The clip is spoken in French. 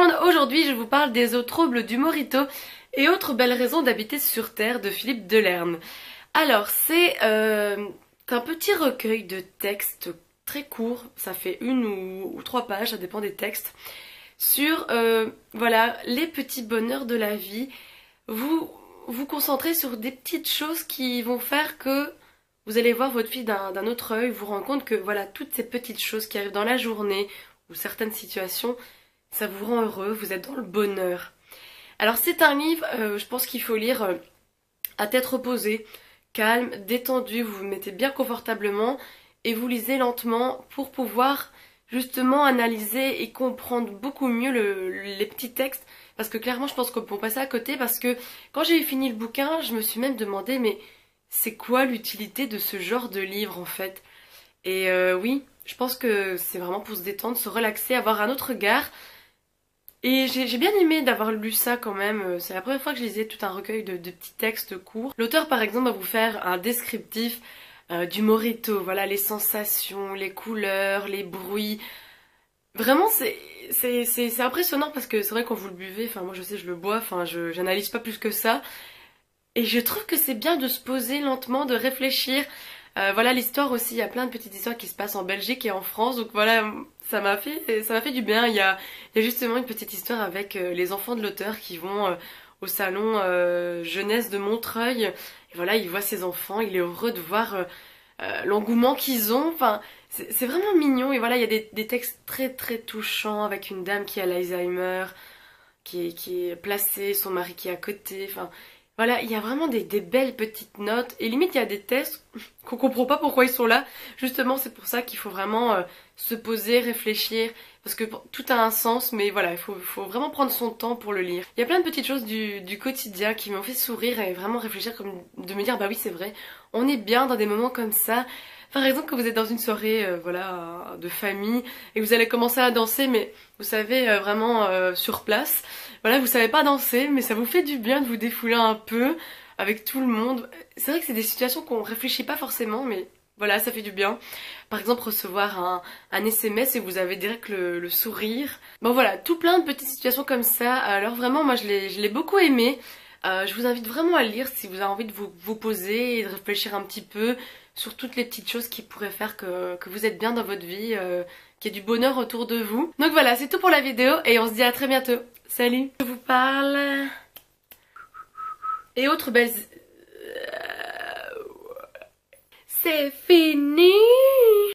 monde, aujourd'hui je vous parle des eaux troubles du Morito et autres belles raisons d'habiter sur Terre de Philippe Delerme. Alors c'est un petit recueil de textes très courts, ça fait une ou trois pages, ça dépend des textes, sur voilà, les petits bonheurs de la vie. Vous vous concentrez sur des petites choses qui vont faire que vous allez voir votre vie d'un autre œil, vous rendre compte que voilà, toutes ces petites choses qui arrivent dans la journée ou certaines situations, ça vous rend heureux, vous êtes dans le bonheur. Alors c'est un livre, je pense qu'il faut lire à tête reposée, calme, détendu, vous vous mettez bien confortablement et vous lisez lentement pour pouvoir justement analyser et comprendre beaucoup mieux les petits textes, parce que clairement je pense qu'on peut passer à côté, parce que quand j'ai fini le bouquin, je me suis même demandé mais c'est quoi l'utilité de ce genre de livre en fait? Et oui, je pense que c'est vraiment pour se détendre, se relaxer, avoir un autre regard. Et j'ai bien aimé d'avoir lu ça quand même, c'est la première fois que je lisais tout un recueil de petits textes courts. L'auteur par exemple va vous faire un descriptif du Morito, voilà les sensations, les couleurs, les bruits. Vraiment c'est impressionnant parce que c'est vrai quand vous le buvez, enfin moi je sais je le bois, enfin j'analyse pas plus que ça. Et je trouve que c'est bien de se poser lentement, de réfléchir. Voilà l'histoire aussi, il y a plein de petites histoires qui se passent en Belgique et en France, donc voilà, ça m'a fait du bien. Il y a justement une petite histoire avec les enfants de l'auteur qui vont au salon jeunesse de Montreuil. Et voilà, il voit ses enfants, il est heureux de voir l'engouement qu'ils ont. Enfin, c'est vraiment mignon. Et voilà, il y a des textes très très touchants avec une dame qui a l'Alzheimer, qui est placée, son mari qui est à côté. Enfin, voilà, il y a vraiment des belles petites notes. Et limite, il y a des textes qu'on comprend pas pourquoi ils sont là. Justement, c'est pour ça qu'il faut vraiment se poser, réfléchir. Parce que tout a un sens, mais voilà, il faut vraiment prendre son temps pour le lire. Il y a plein de petites choses du quotidien qui m'ont fait sourire et vraiment réfléchir, comme de me dire, bah oui, c'est vrai, on est bien dans des moments comme ça. Par exemple, quand vous êtes dans une soirée voilà, de famille et que vous allez commencer à danser, mais vous savez, vraiment sur place. Voilà, vous savez pas danser, mais ça vous fait du bien de vous défouler un peu avec tout le monde. C'est vrai que c'est des situations qu'on réfléchit pas forcément, mais voilà, ça fait du bien. Par exemple, recevoir un SMS et vous avez direct le sourire. Bon voilà, tout plein de petites situations comme ça. Alors vraiment, moi je l'ai beaucoup aimé. Je vous invite vraiment à le lire si vous avez envie de vous poser et de réfléchir un petit peu sur toutes les petites choses qui pourraient faire que vous êtes bien dans votre vie, qu'il y ait du bonheur autour de vous. Donc voilà, c'est tout pour la vidéo et on se dit à très bientôt. Salut! Je vous parle... Et autres belles... C'est fini!